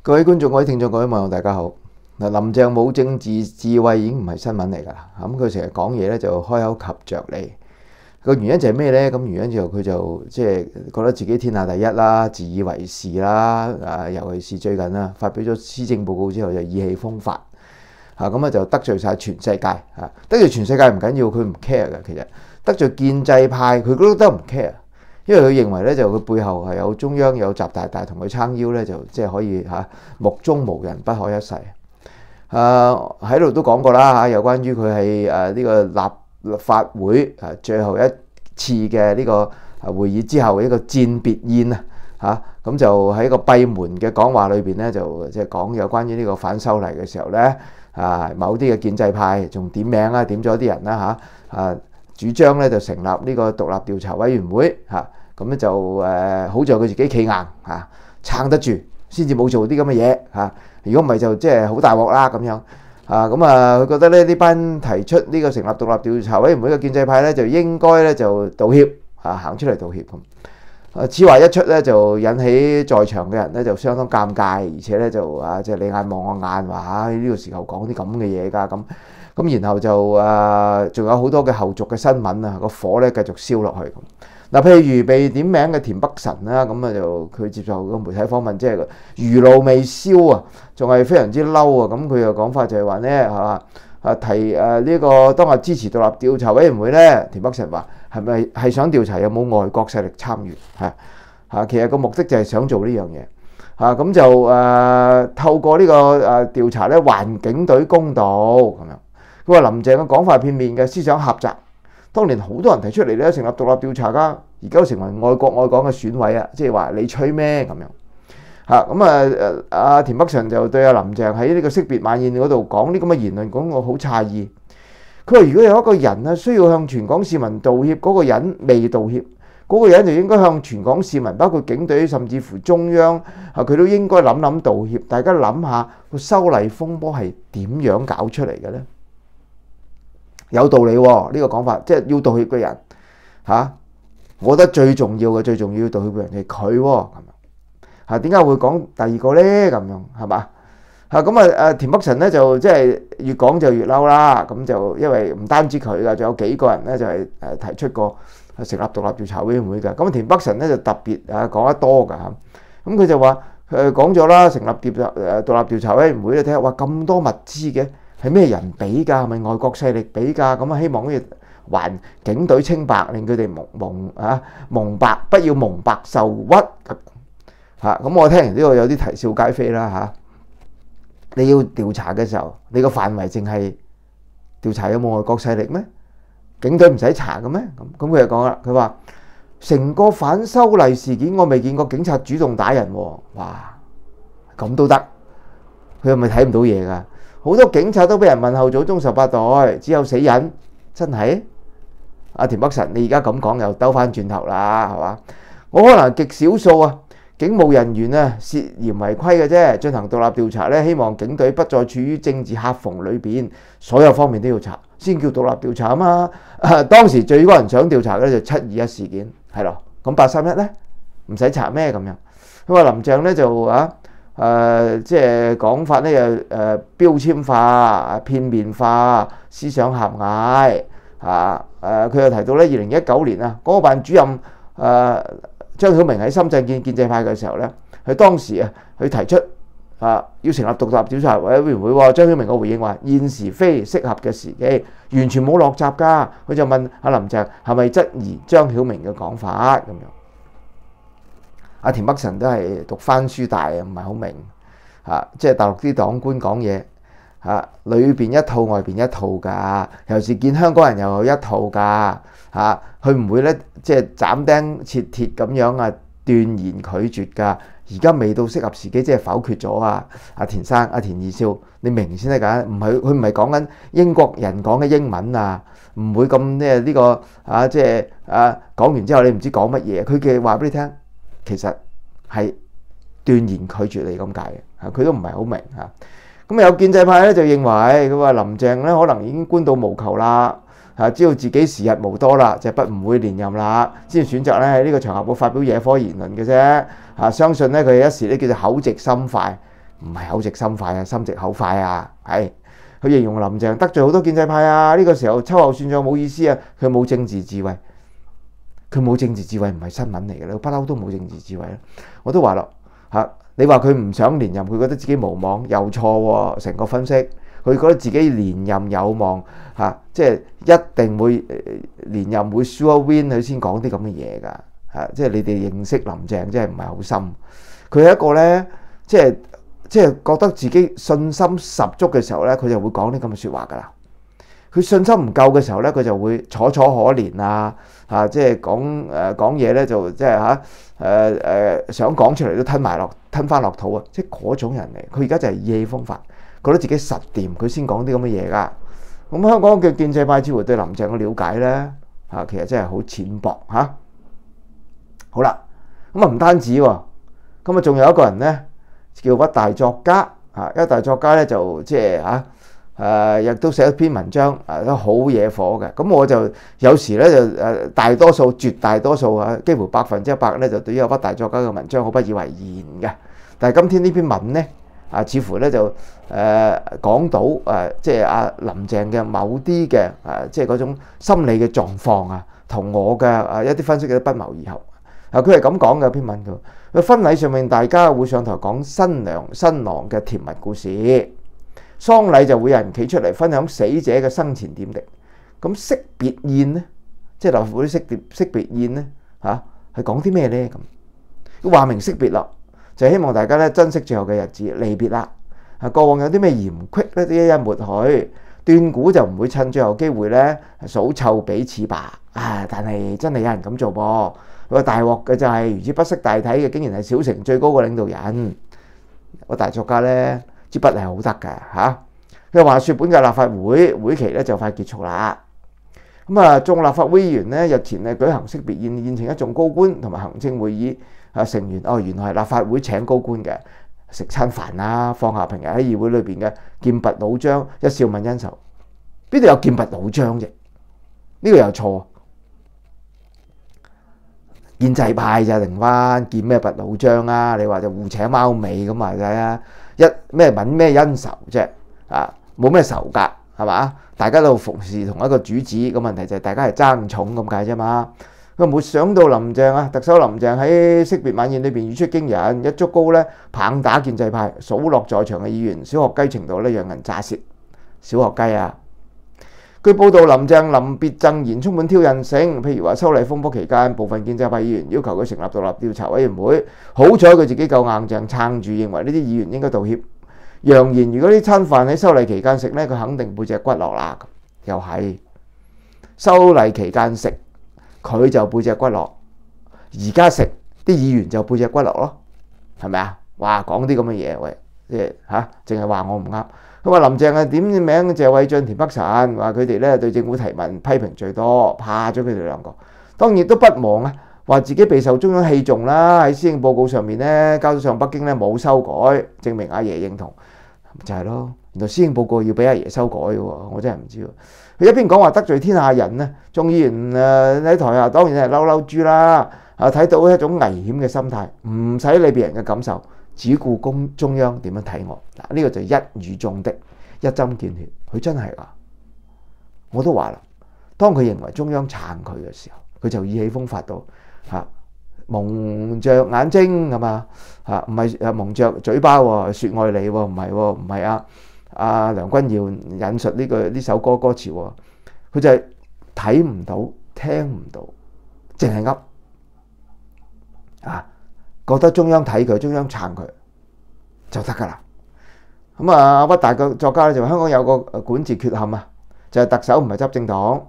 各位觀眾、各位聽眾、各位網友，大家好。林鄭冇政治智慧已經唔係新聞嚟㗎啦。咁佢成日講嘢咧就開口及着你。個原因就係咩咧？咁原因就佢就即係覺得自己天下第一啦，自以為是啦。尤其是最近啦，發表咗施政報告之後就意氣風發。咁就得罪晒全世界。得罪全世界唔緊要，佢唔 care 嘅。其實得罪建制派，佢都唔 care。因為佢認為咧，就佢背後係有中央有習大大同佢撐腰咧，就即係可以目中無人，不可一世。喺度都講過啦，有關於佢係呢個立法會最後一次嘅呢個會議之後嘅一個餞別宴咁就喺個閉門嘅講話裏邊咧，就即係講有關於呢個反修例嘅時候咧，某啲嘅建制派仲點名點咗啲人啦主張咧就成立呢個獨立調查委員會咁咧就好在佢自己企硬撐得住，先至冇做啲咁嘅嘢如果唔係就即係好大鑊啦咁樣佢覺得咧呢班提出呢個成立獨立調查委員會嘅建制派咧就應該咧就道歉行出嚟道歉咁。此話一出咧就引起在場嘅人咧就相當尷尬，而且咧就即係你眼望我眼話呢個時候講啲咁嘅嘢㗎咁，然後就仲有好多嘅後續嘅新聞個火咧繼續燒落去咁。譬如被點名嘅田北辰啦，咁就佢接受個媒體訪問，即係餘怒未消仲係非常之嬲咁佢嘅講法就係話咧提呢個當日支持獨立調查委員會咧，田北辰話係咪係想調查有冇外國勢力參與其實個目的就係想做呢樣嘢咁就透過呢個調查咧還警隊公道咁樣。佢話林鄭嘅講法片面嘅，思想狹窄。當年好多人提出嚟咧成立獨立調查㗎，而家都成為愛國愛港嘅選委即係話你吹咩咁樣田北辰就對林鄭喺呢個惜別晚宴嗰度講啲咁嘅言論，講我好詫異。佢話如果有一個人需要向全港市民道歉，嗰個人未道歉，嗰個人就應該向全港市民，包括警隊甚至乎中央佢都應該諗道歉。大家諗下個修例風波係點樣搞出嚟嘅咧？有道理呢個講法，即係要道歉嘅人我覺得最重要道歉嘅人係佢咁樣點解會講第二個咧？咁樣係嘛田北辰咧就即係越講就越嬲啦。咁就因為唔單止佢㗎，仲有幾個人咧就係提出過成立獨立調查委員會㗎。咁田北辰咧就特別講得多㗎咁佢就話講咗啦，成立獨立調查委員會你睇下，哇咁多物資嘅。係咩人俾㗎？係咪外國勢力俾㗎？咁希望可以還警隊清白，令佢哋蒙白，不要蒙白受屈咁我聽完呢個有啲啼笑皆非啦你要調查嘅時候，你個範圍淨係調查有冇外國勢力咩？警隊唔使查嘅咩？咁佢就講啦，佢話成個反修例事件，我未見過警察主動打人喎。哇，咁都得？佢係咪睇唔到嘢㗎？好多警察都俾人問候祖宗18代，只有死人，真係？田北辰，你而家咁講又兜翻轉頭啦，係嘛？我可能極少數警務人員涉嫌違規嘅啫，進行獨立調查咧，希望警隊不再處於政治夾縫裏邊，所有方面都要查，先叫獨立調查啊嘛。當時最多人想調查嘅就721事件，係咯，咁831咧唔使查咩咁樣？佢話林鄭咧就即係講法咧又標籤化、片面化、思想狹隘佢又提到咧2019年港澳辦主任張曉明喺深圳見建制派嘅時候咧，佢當時佢提出要成立獨立調查委員會喎。張曉明嘅回應話現時非適合嘅時機，完全冇落閘㗎。佢就問林鄭係咪質疑張曉明嘅講法咁樣。田北辰都係讀翻書大唔係好明即係大陸啲黨官講嘢裏邊一套外邊一套㗎，尤其是見香港人又有一套㗎佢唔會咧即係斬釘截鐵咁樣斷言拒絕㗎。而家未到適合時機，即係否決咗田生田二少，你明先得㗎。佢唔係講緊英國人講嘅英文唔會咁呢個即係講完之後你唔知講乜嘢。佢嘅話俾你聽，其實係斷言拒絕你咁解嘅佢都唔係好明咁有建制派咧就認為佢話林鄭咧可能已經官到無求啦知道自己時日無多啦，就唔會連任啦，先選擇咧喺呢個場合會發表野科言論嘅啫相信咧佢一時咧叫做口直心快， 唔係口直心快啊，心直口快啊，係佢形容林鄭得罪好多建制派啊，呢個時候秋後算賬冇意思啊，佢冇政治智慧，佢冇政治智慧唔係新聞嚟嘅，佢不嬲都冇政治智慧啦。我都話咯嚇，你話佢唔想連任，佢覺得自己無望，又錯喎，成個分析，佢覺得自己連任有望嚇，即係一定會連任會 sure win，佢先講啲咁嘅嘢㗎嚇，即係你哋認識林鄭真係唔係好深，佢係一個咧，即係覺得自己信心十足嘅時候咧，佢就會講啲咁嘅説話㗎啦。佢信心唔夠嘅時候咧，佢就會楚楚可憐啊！即係講嘢咧，就即係想講出嚟都吞翻落肚啊！即係嗰種人嚟。佢而家就係意氣風發，覺得自己實掂，佢先講啲咁嘅嘢㗎。咁香港嘅建制派似乎對林鄭嘅了解咧其實真係好淺薄嚇。好啦，咁唔單止喎，咁仲有一個人咧叫屈大作家屈大作家咧就即係亦都寫一篇文章都好惹火嘅。咁我就有時咧就大多數絕大多數幾乎100%咧就對於屈大作家嘅文章好不以為然嘅。但係今天呢篇文咧似乎咧就講到即係林鄭嘅某啲嘅即係嗰種心理嘅狀況同我嘅一啲分析嘅不謀而合。佢係咁講嘅篇文，佢婚禮上面大家會上台講新娘新郎嘅甜蜜故事，喪禮就會有人企出嚟分享死者嘅生前點滴。咁惜別宴呢，即係立法會惜別宴呢係講啲咩呢？咁話明惜別啦，就希望大家咧珍惜最後嘅日子，離別啦。過往有啲咩嫌隙咧，都一一抹去。斷估就唔會趁最後機會咧數臭彼此吧。但係真係有人咁做噃。個大鑊嘅就係如此不識大體嘅，竟然係小城最高嘅領導人。個大作家咧支筆係好得㗎嚇。佢話説本屆立法會會期咧就快結束啦。咁眾立法會議員咧日前咧舉行惜別宴，宴請一眾高官同埋行政會議成員。原來係立法會請高官嘅，食餐飯啦，放下平日喺議會裏邊嘅劍拔弩張，一笑泯恩仇。邊度有劍拔弩張啫？呢個又錯。建制派就定翻劍咩拔弩張啊？你話就互請貓尾咁話啫，一咩泯咩恩仇啫？冇咩仇㗎係嘛？大家都服侍同一個主子，個問題就係大家係爭寵咁解啫嘛。佢冇想到林鄭特首林鄭喺惜別晚宴裏邊語出驚人，一竹篙咧棒打建制派，數落在場嘅議員小學雞程度咧讓人咋舌。小學雞啊！據報道，林鄭臨別贈言充滿挑釁性，譬如話修例風波期間，部分建制派議員要求佢成立獨立調查委員會，好彩佢自己夠硬淨撐住，認為呢啲議員應該道歉。揚言如果呢餐飯喺修例期間食呢，佢肯定背脊骨落啦。又係修例期間食，佢就背脊骨落；而家食啲議員就背脊骨落咯，係咪啊？哇，講啲咁嘅嘢，喂，即係淨係話我唔啱。佢話林鄭點名謝偉俊、田北辰，話佢哋咧對政府提問批評最多，怕咗佢哋兩個。當然都不忘話自己備受中央器重啦，喺施政報告上面咧交咗上北京咧冇修改，證明阿爺認同，就係咯。原來施政報告要俾阿爺修改嘅喎，我真係唔知喎。佢一邊講話得罪天下人咧，眾議員喺台下當然係嬲嬲豬啦。睇到一種危險嘅心態，唔使理別人嘅感受。只顧中央點樣睇我嗱，呢個就一語中的，一針見血。佢真係我都話啦，當佢認為中央撐佢嘅時候，佢就意氣風發到蒙着眼睛係嘛唔係蒙着嘴巴喎，説愛你喎，唔係梁君堯引述呢首歌詞喎，佢就係睇唔到聽唔到，淨係噏覺得中央睇佢，中央撐佢就得㗎啦。咁屈大作家咧就話香港有個管治缺陷就係特首唔係執政黨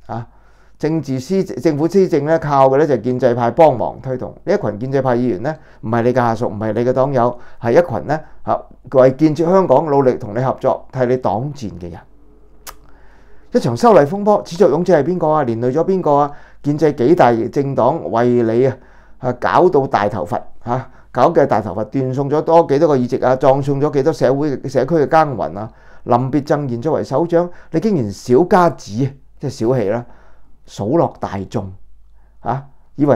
政府施政咧靠嘅咧就係建制派幫忙推動。呢一群建制派議員咧唔係你嘅下屬，唔係你嘅黨友，係一群咧為建設香港努力同你合作、替你擋箭嘅人。一場修例風波始作俑者係邊個連累咗邊個建制幾大政黨為你搞到大頭佛搞嘅大頭佛斷送咗幾多個議席葬送咗幾多社區嘅耕耘臨別贈言作為首長，你竟然小家子即係小氣啦，數落大眾以為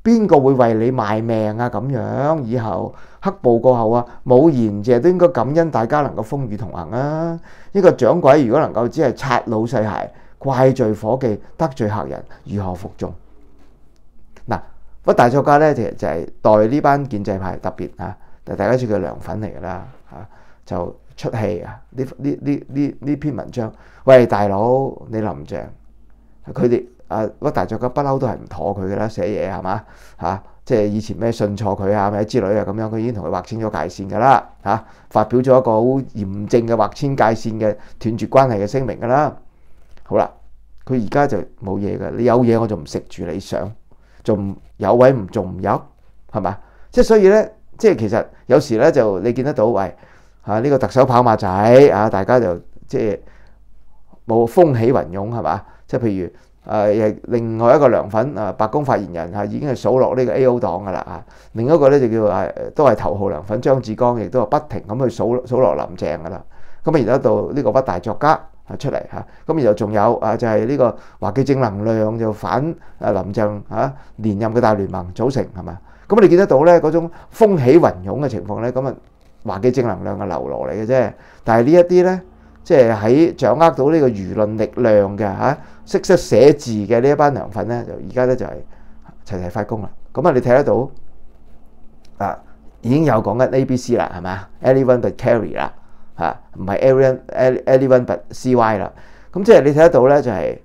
邊個會為你賣命啊？咁樣以後黑暴過後啊，冇賢者都應該感恩大家能夠風雨同行啊！呢個掌櫃如果能夠只係擦老細鞋、怪罪夥計、得罪客人，如何服眾？嗱，屈大作家咧就係代呢班建制派特別啊，大家知佢涼粉嚟㗎啦嚇，就出氣啊！呢篇文章，喂大佬，你林鄭佢哋屈大作家不嬲都係唔妥佢㗎啦，寫嘢係嘛嚇，即係以前咩信錯佢啊咩之類啊咁樣，佢已經同佢劃清咗界線㗎啦嚇，發表咗一個好嚴正嘅劃清界線嘅斷絕關係嘅聲明㗎啦。好啦，佢而家就冇嘢㗎，你有嘢我就唔食住你上，仲有位唔仲唔有係嘛？即係所以咧，即係其實有時咧就你見得到，喂呢個特首跑馬仔啊，大家就即係冇風起雲湧係嘛？即係譬如另外一個涼粉白宮發言人已經係數落呢個 A.O. 黨㗎啦，另一個咧就叫都係頭號涼粉張志剛，亦都係不停咁去數落林鄭㗎啦。咁然後到呢個屈大作家出嚟嚇，咁然後仲有就係呢個華記正能量就反林鄭連任嘅大聯盟組成係嘛？咁你見得到咧嗰種風起雲湧嘅情況咧，咁華記正能量嘅流羅嚟嘅啫。但係呢一啲咧，即係喺掌握到呢個輿論力量嘅識寫字嘅呢一班涼粉咧，就而家咧就係齊齊發功啦。咁你睇得到已經有講緊 ABC 啦，係嘛 ？Anyone but Carrie 啦，唔係 anyone but CY 啦。咁即係你睇得到咧，就係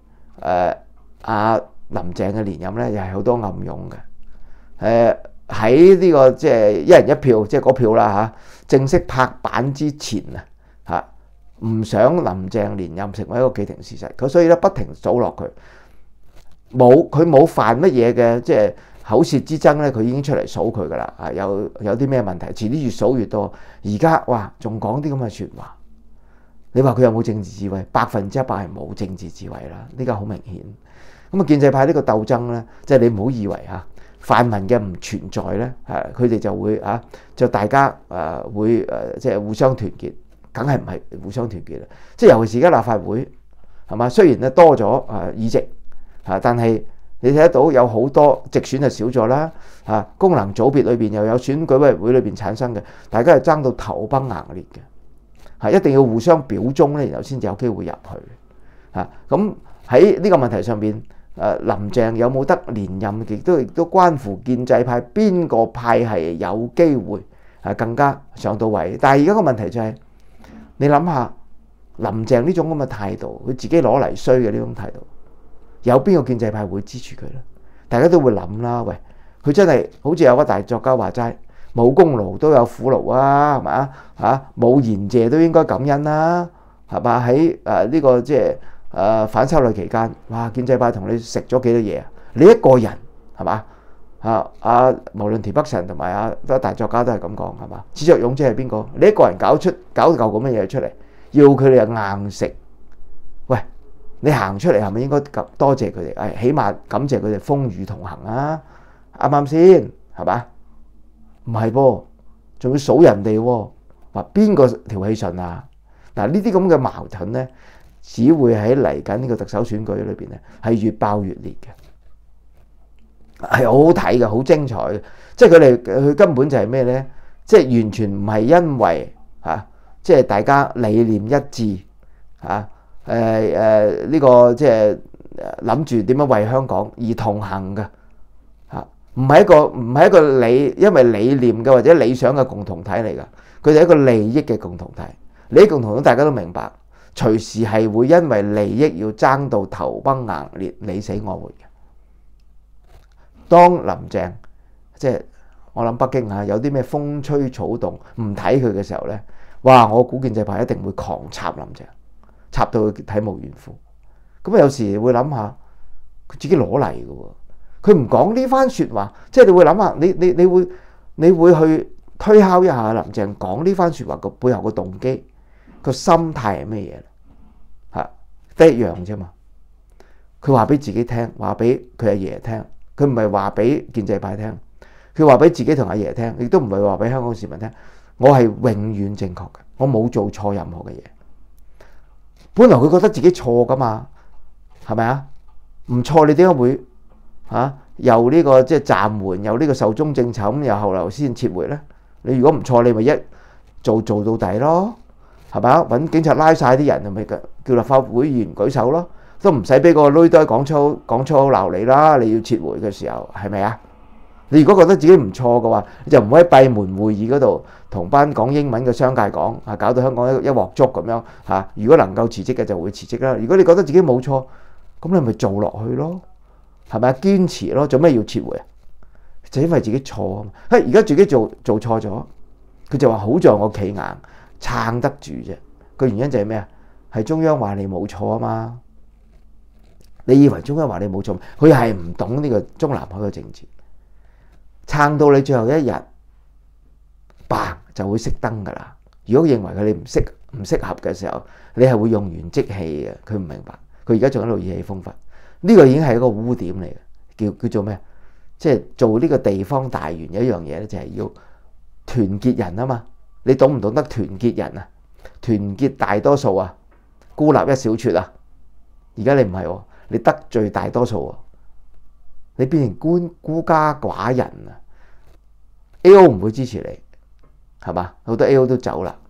林鄭嘅連任咧，又係好多暗湧嘅。喺呢個即係一人一票，即係嗰票啦正式拍板之前唔想林鄭連任成為一個既定事實，佢所以咧不停數落佢，佢冇犯乜嘢嘅即係口舌之爭咧，佢已經出嚟數佢噶啦，有啲咩問題，遲啲越數越多。而家哇，仲講啲咁嘅説話，你話佢有冇政治智慧？100%係冇政治智慧啦，呢個好明顯。咁建制派呢個鬥爭咧，即係你唔好以為泛民嘅唔存在咧，佢哋就會就大家會即係互相團結。梗係唔係互相團結啦，即係尤其是而家立法會係嘛，雖然咧多咗議席但係你睇得到有好多直選就少咗啦功能組別裏邊又有選舉委員會裏邊產生嘅，大家係爭到頭崩額裂嘅一定要互相表忠咧，然後先至有機會入去咁喺呢個問題上邊林鄭有冇得連任，亦都關乎建制派邊個派係有機會更加上到位。但係而家個問題就係，你諗下林鄭呢種咁嘅態度，佢自己攞嚟衰嘅呢種態度，有邊個建制派會支持佢呢？大家都會諗啦，喂，佢真係好似有個大作家話齋，冇功勞都有苦勞啊，係咪冇賢謝都應該感恩啦，係嘛？喺呢個即係反修例期間，哇，建制派同你食咗幾多嘢啊？你一個人係嘛？無論田北辰同埋大作家都係咁講係嘛？始作俑者係邊個？你一個人搞嚿咁嘅嘢出嚟，要佢哋又硬食。喂，你行出嚟係咪應該多謝佢哋？起碼感謝佢哋風雨同行啊！啱唔啱先？係嘛？唔係噃，仲要數人哋喎，話邊個條氣順啊？嗱，呢啲咁嘅矛盾咧，只會喺嚟緊呢個特首選舉裏邊咧，係越爆越烈嘅。係好好睇嘅，好精彩嘅，即係佢根本就係咩呢？即係完全唔係因為即係大家理念一致呢個即係諗住點樣為香港而同行嘅唔係一個因為理念嘅或者理想嘅共同體嚟㗎，佢哋係一個利益嘅共同體。利益共同體大家都明白，隨時係會因為利益要爭到頭崩額裂、你死我活嘅。當林鄭即係我諗北京有啲咩風吹草動唔睇佢嘅時候呢，哇！我估建制派一定會狂插林鄭，插到佢體無完膚。咁有時會諗下佢自己攞嚟嘅喎，佢唔講呢番説話，即係你會諗下，你會去推敲一下林鄭講呢番説話個背後個動機、個心態係咩嘢？得一樣啫嘛。佢話俾自己聽，話俾佢阿爺聽。佢唔係話俾建制派聽，佢話俾自己同阿爺聽，亦都唔係話俾香港市民聽。我係永遠正確嘅，我冇做錯任何嘅嘢。本來佢覺得自己錯噶嘛，係咪啊？唔錯你點解會又呢個即係暫緩，又呢個壽終正寢，又後來先撤回咧？你如果唔錯，你咪一做到底咯，係咪啊？揾警察拉晒啲人，咪叫立法會議員舉手咯，都唔使俾個女仔講粗口鬧你啦。你要撤回嘅時候係咪啊？你如果覺得自己唔錯嘅話，你就唔可以閉門會議嗰度同班講英文嘅商界講啊，搞到香港一鑊粥咁樣嚇。如果能夠辭職嘅就會辭職啦。如果你覺得自己冇錯，咁你咪做落去咯，係咪啊？堅持咯，做咩要撤回啊？就因為自己錯啊嘛。而家自己做錯咗，佢就話好在我企硬撐得住啫。個原因就係咩啊？係中央話你冇錯啊嘛。你以為中央話你冇錯，佢係唔懂呢個中南海嘅政治。撐到你最後一日，嘭就會熄燈噶啦。如果認為佢哋唔適合嘅時候，你係會用完即棄嘅。佢唔明白，佢而家仲喺度意氣風發。呢個已經係一個污點嚟嘅，叫做咩？即係做呢個地方大員有一樣嘢咧，就係要團結人啊嘛。你懂唔懂得團結人啊？團結大多數啊，孤立一小撮啊。而家你唔係喎，你得罪大多數喎。你變成孤家寡人啊 ！A.O. 唔會支持你，係嘛？好多 A.O. 都走啦，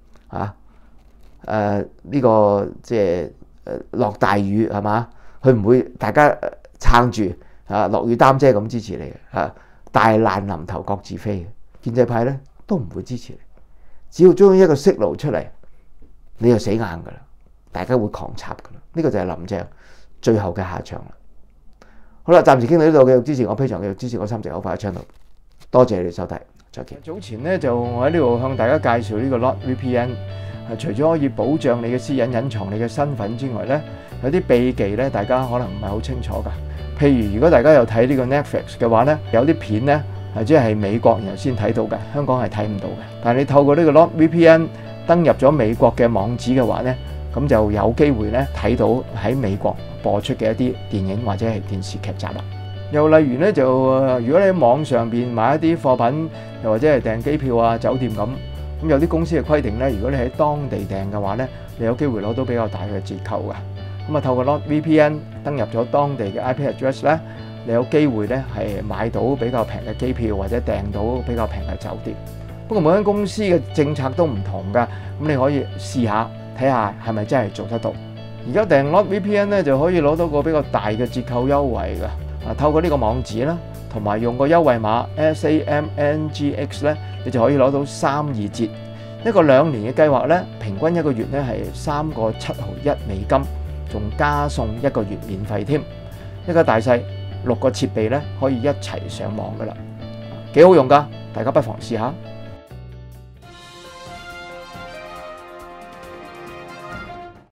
呢個即係落大雨係嘛？佢唔會大家撐住落雨擔遮咁支持你嘅大難臨頭各自飛嘅。建制派咧都唔會支持你，只要將一個息路出嚟，你就死硬噶啦，大家會狂插噶啦。呢個就係林鄭最後嘅下場啦。好啦，暫時傾到呢度，繼續支持我Patreon，繼續支持我三直口快嘅 channel。多謝你哋收睇，再見。早前咧就我喺呢度向大家介紹呢個 NordVPN，除咗可以保障你嘅私隱、隱藏你嘅身份之外咧，有啲秘技咧，大家可能唔係好清楚㗎。譬如如果大家有睇呢個 Netflix 嘅話咧，有啲片咧係即係美國然後先睇到嘅，香港係睇唔到嘅。但係你透過呢個 NordVPN 登入咗美國嘅網址嘅話咧，咁就有機會咧睇到喺美國播出嘅一啲電影或者係電視劇集啦。又例如咧就如果你喺網上邊買一啲貨品，又或者係訂機票啊、酒店咁有啲公司嘅規定咧，如果你喺當地訂嘅話咧，你有機會攞到比較大嘅折扣㗎。咁啊，透過 NordVPN 登入咗當地嘅 IP address 咧，你有機會咧係買到比較平嘅機票或者訂到比較平嘅酒店。不過每間公司嘅政策都唔同㗎，咁你可以試下睇下係咪真係做得到。而家訂 NordVPN 咧就可以攞到個比較大嘅折扣優惠㗎。透過呢個網址啦，同埋用個優惠碼 SAMNGX 咧，你就可以攞到32折。一個2年嘅計劃咧，平均一個月咧係3個7毫1美金，仲加送1個月免費添。一家大細6個設備咧可以一齊上網噶啦，幾好用噶，大家不妨試下。